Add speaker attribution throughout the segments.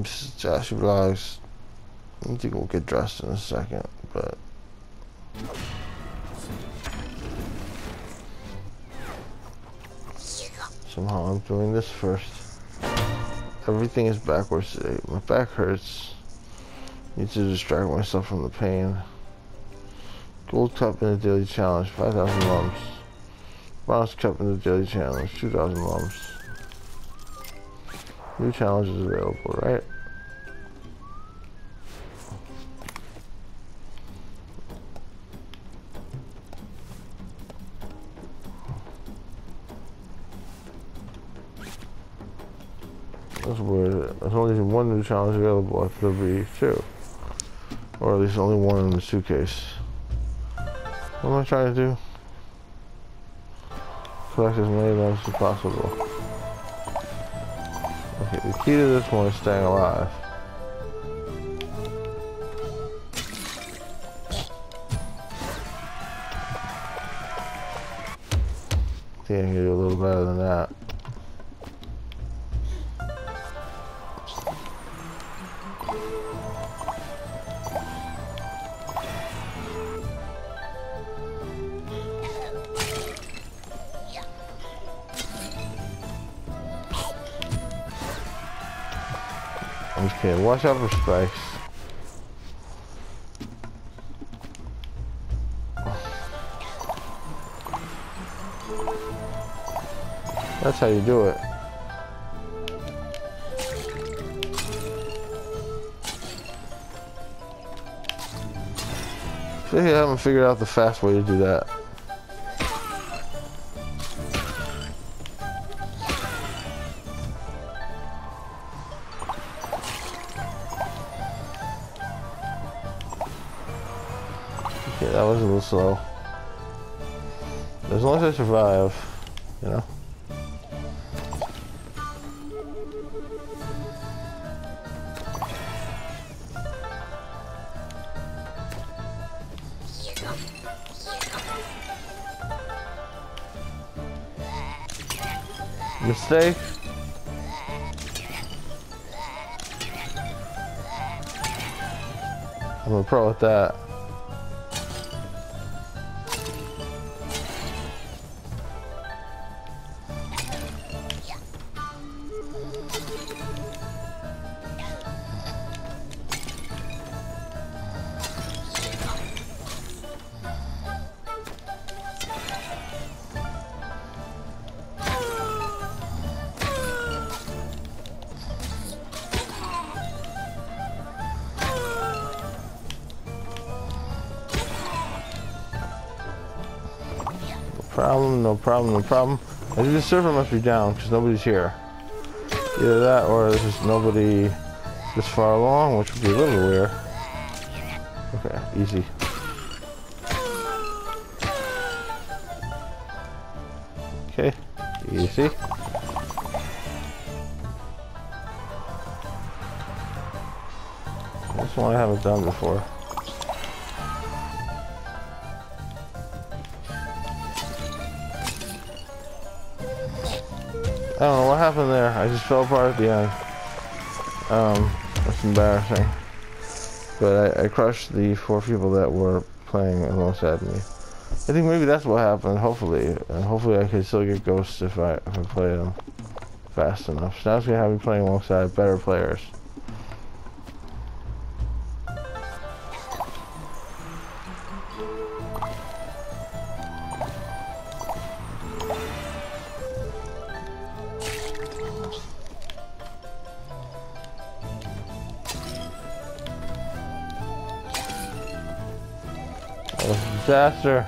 Speaker 1: James, Joshy Vlogs. I think we'll get dressed in a second, but somehow I'm doing this first. Everything is backwards today. My back hurts. Need to distract myself from the pain. Gold cup in the daily challenge, 5,000 lumps. Bronze cup in the daily challenge, 2,000 lumps. New challenges available, right? That's weird. There's only one new challenge available. I thought there'd be two. Or at least only one in the suitcase. What am I trying to do? Collect as many lamps as possible. Okay, the key to this one is staying alive. I think I can do a little better than that. I'm just kidding. Watch out for spikes. That's how you do it. I feel like I haven't figured out the fast way to do that. Okay, that was a little slow. As long as I survive, you know? Mistake. I'm a pro at that. No problem, no problem. I think the server must be down because nobody's here. Either that or there's just nobody this far along, which would be a little weird. Okay, easy. Okay, easy. This one I haven't done before. I don't know what happened there. I just fell apart at the end. That's embarrassing. But I crushed the 4 people that were playing alongside me. I think maybe that's what happened, hopefully. And hopefully I can still get ghosts if I play them fast enough. So now it's going to have me playing alongside better players. Disaster.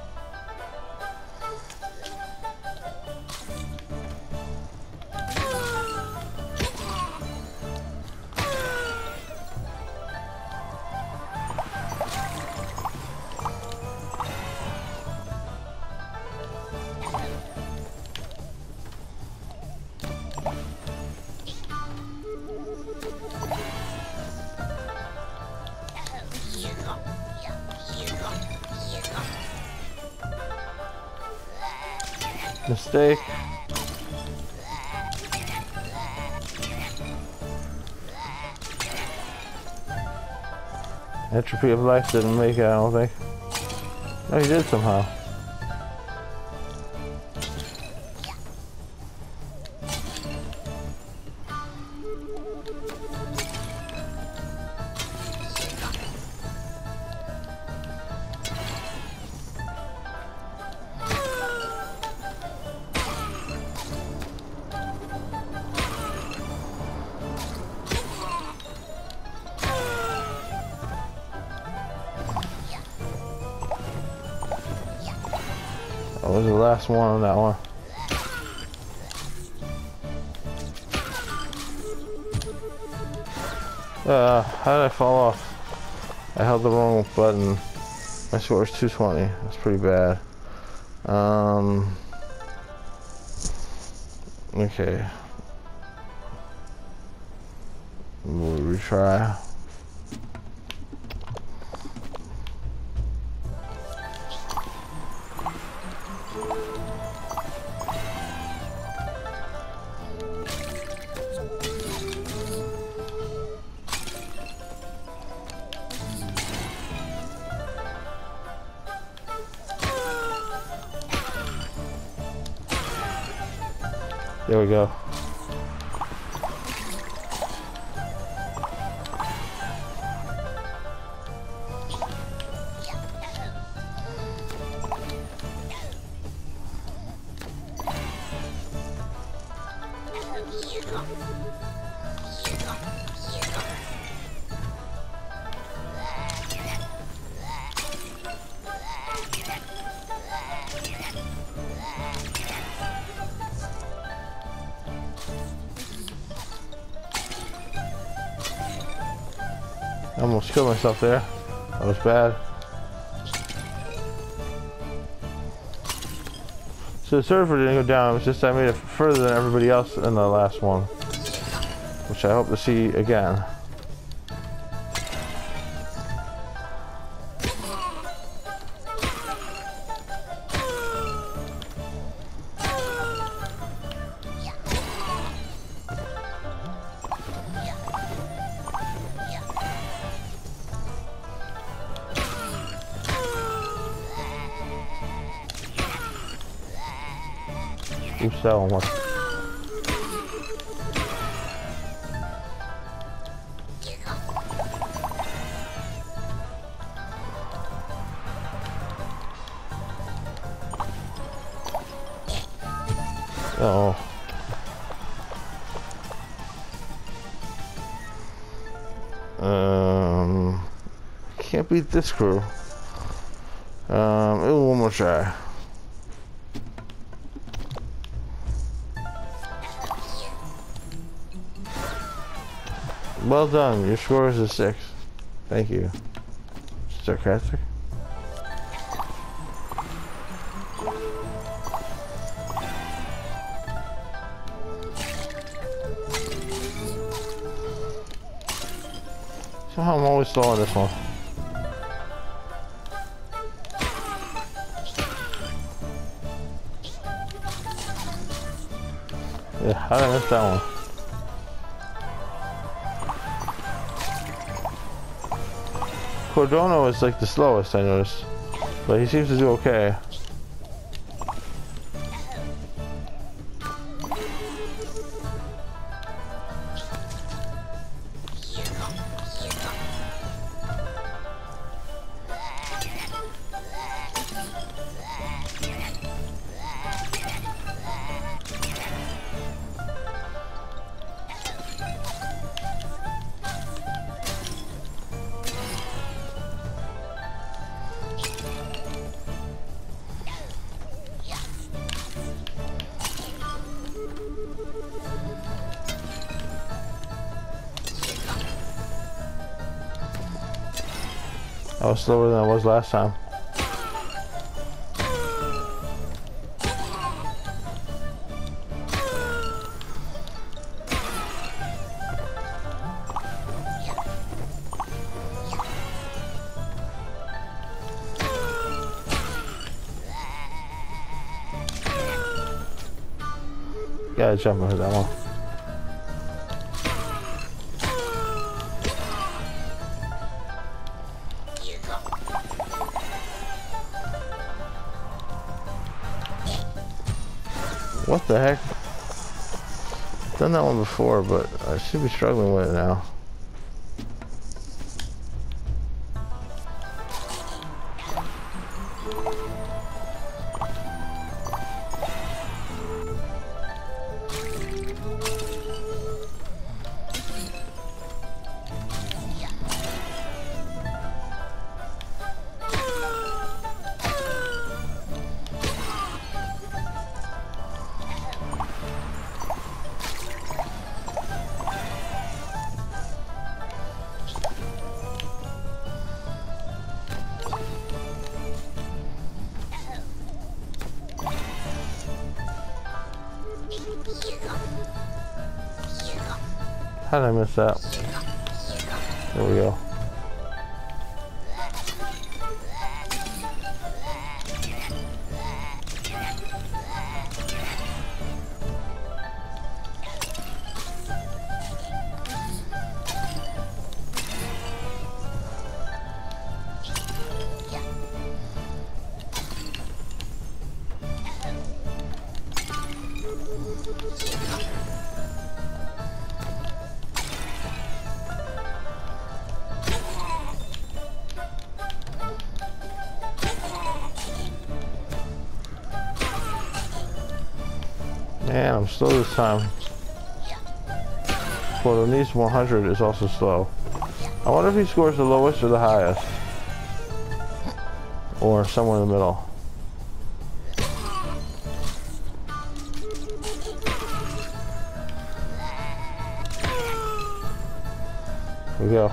Speaker 1: Mistake. Entropy of Life didn't make it, I don't think. No, he did somehow. That was the last one on that one. How did I fall off? I held the wrong button. My score is 220. That's pretty bad. Okay. We'll retry. There we go. I almost killed myself there. That was bad. So the server didn't go down, it was just I made it further than everybody else in the last one. Which I hope to see again. Oops, that one was. Oh. Can't beat this crew. One more try. Well done. Your score is a 6. Thank you. Sarcastic. Somehow I'm always slow on this one. Yeah, how did I miss that one? Cordono is like the slowest, I noticed, but he seems to do okay. I was slower than I was last time. Gotta jump into that one. What the heck? Done that one before, but I should be struggling with it now. How did I miss that? There we go. Man, I'm slow this time. Well, the Nice 100 is also slow. I wonder if he scores the lowest or the highest. Or somewhere in the middle. Here we go.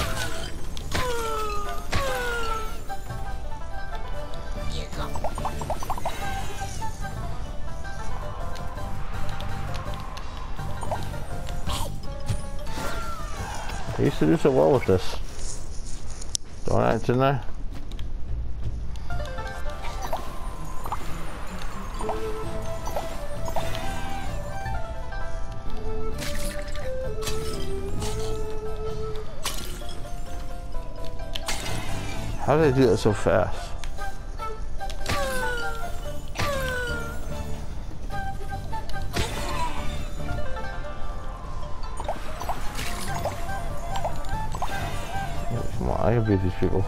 Speaker 1: I used to do so well with this. Didn't I? How did I do that so fast? Come on, I can beat these people.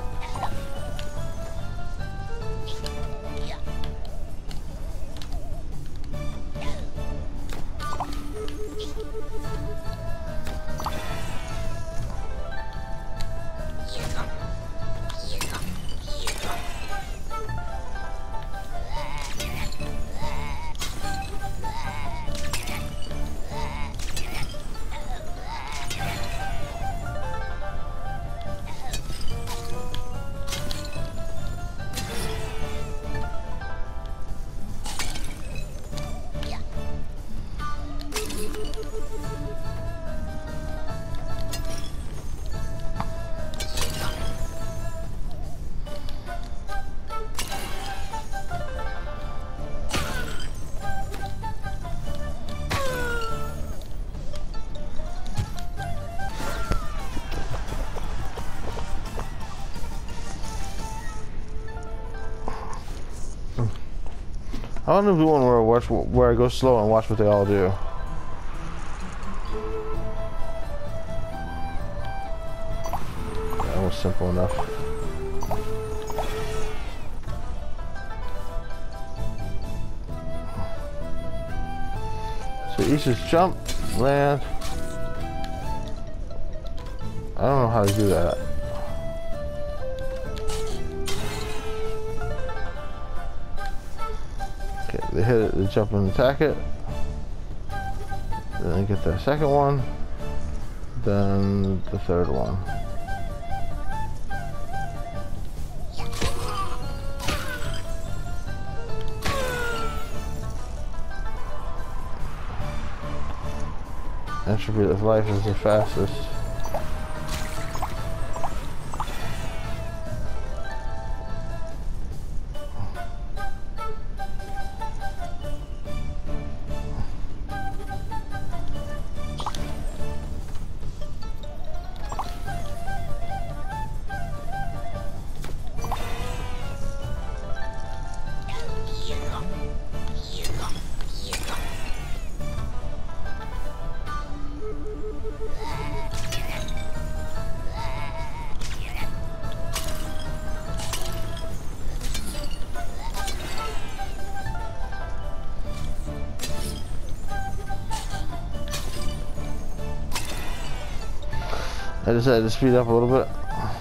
Speaker 1: I want to do one where I go slow and watch what they all do. That was simple enough. So you just jump, land. I don't know how to do that. Okay, they hit it, they jump and attack it. Then they get the second one. Then the third one. Entropy of life is the fastest. I decided to speed up a little bit.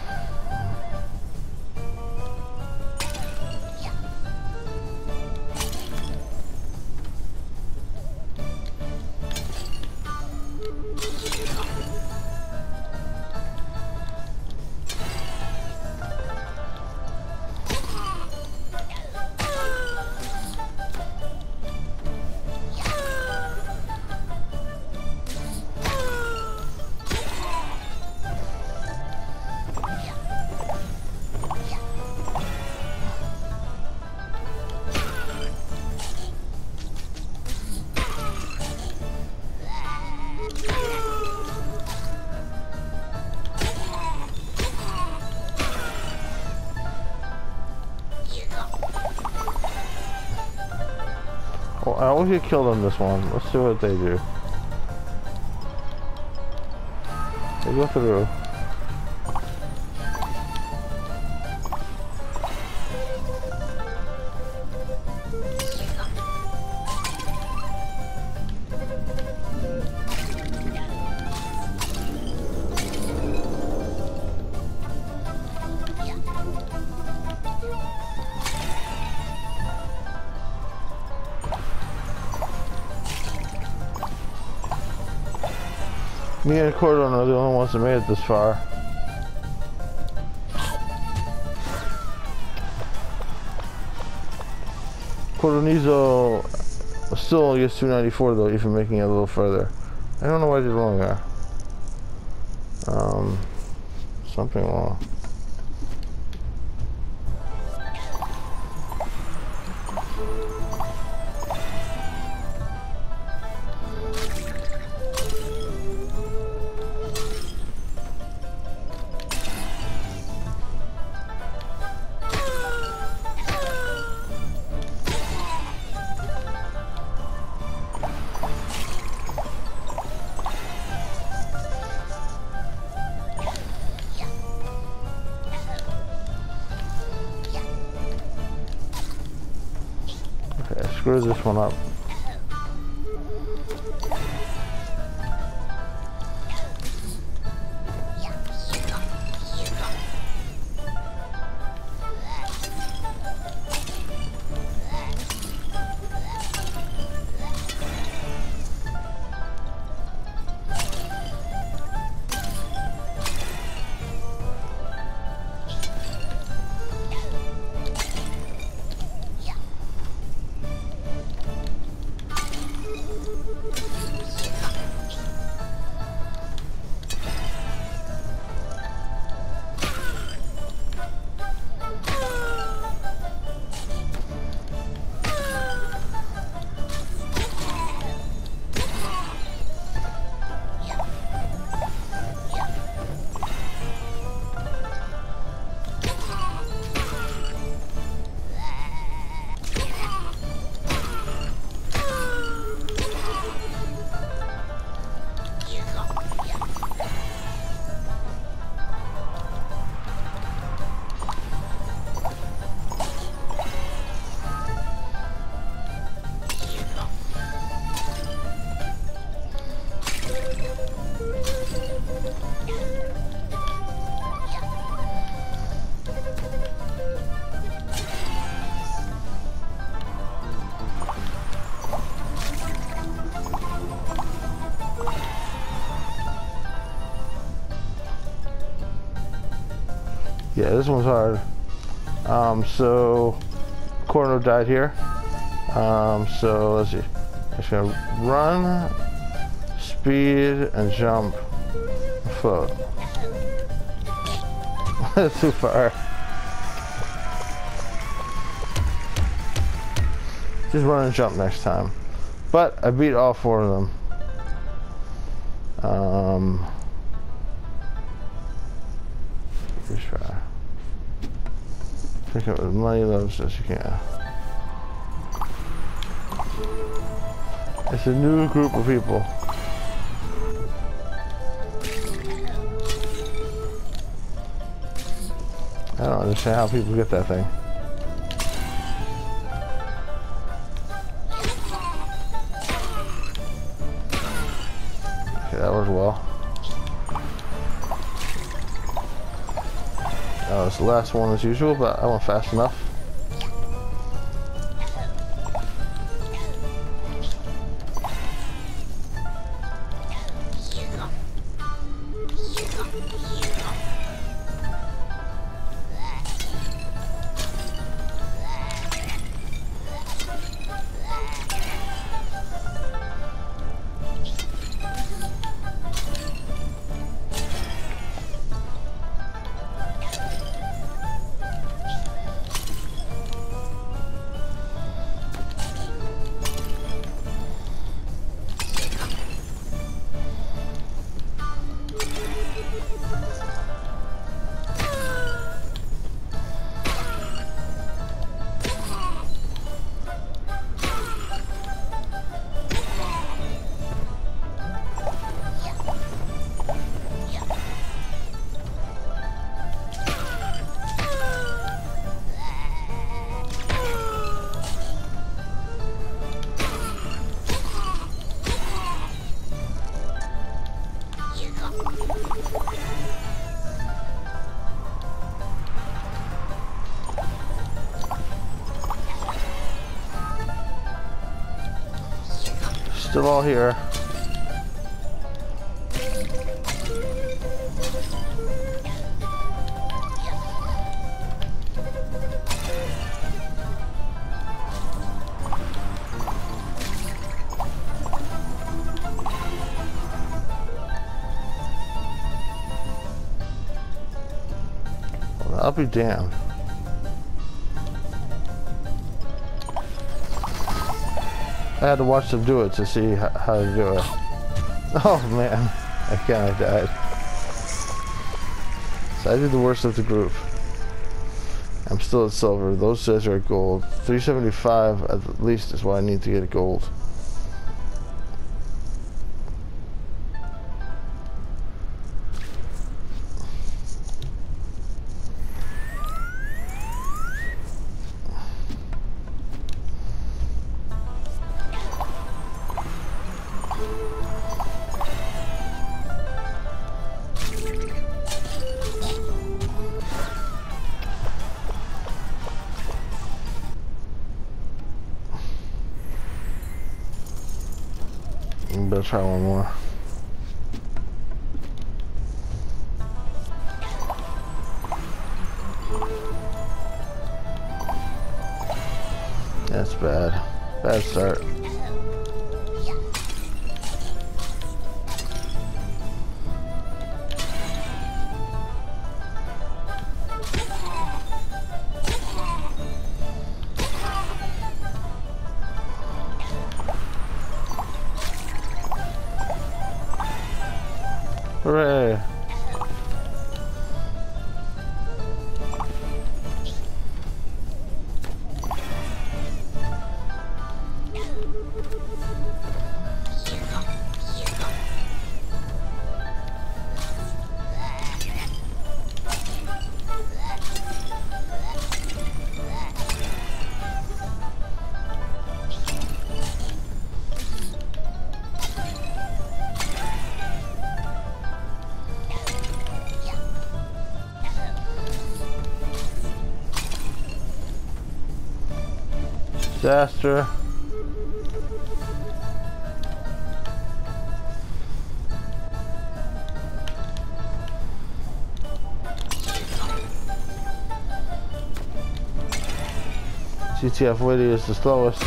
Speaker 1: Well, I always get killed on this one. Let's see what they do. They go through. Me and Cordon are the only ones that made it this far. Cordonizo still gets 294 though, even making it a little further. I don't know what I did wrong there. Something wrong. Screw this one up. Yeah, this one's hard. So Corno died here. So let's see. I'm just gonna run, speed, and jump, float. That's too far. Just run and jump next time. But I beat all 4 of them. Retry. Pick up as many of those as you can. It's a new group of people. I don't understand how people get that thing. Okay, that worked well. last one as usual, but I went fast enough. Still all here. Well, I'll be damned. I had to watch them do it to see how to do it. Oh man, again I died. So I did the worst of the group. I'm still at silver. Those guys are at gold. 375 at least is what I need to get gold. Better try one more. That's bad. Bad start. Hooray! Disaster. GTF Witty is the slowest.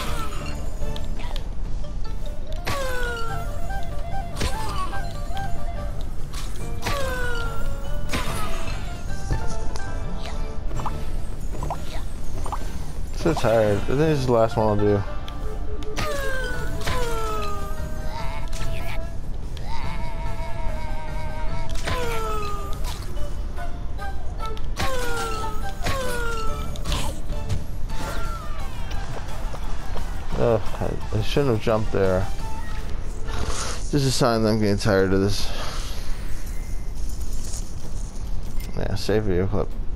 Speaker 1: So tired. I think this is the last one I'll do. Oh, I shouldn't have jumped there. This is a sign that I'm getting tired of this. Yeah, save video clip.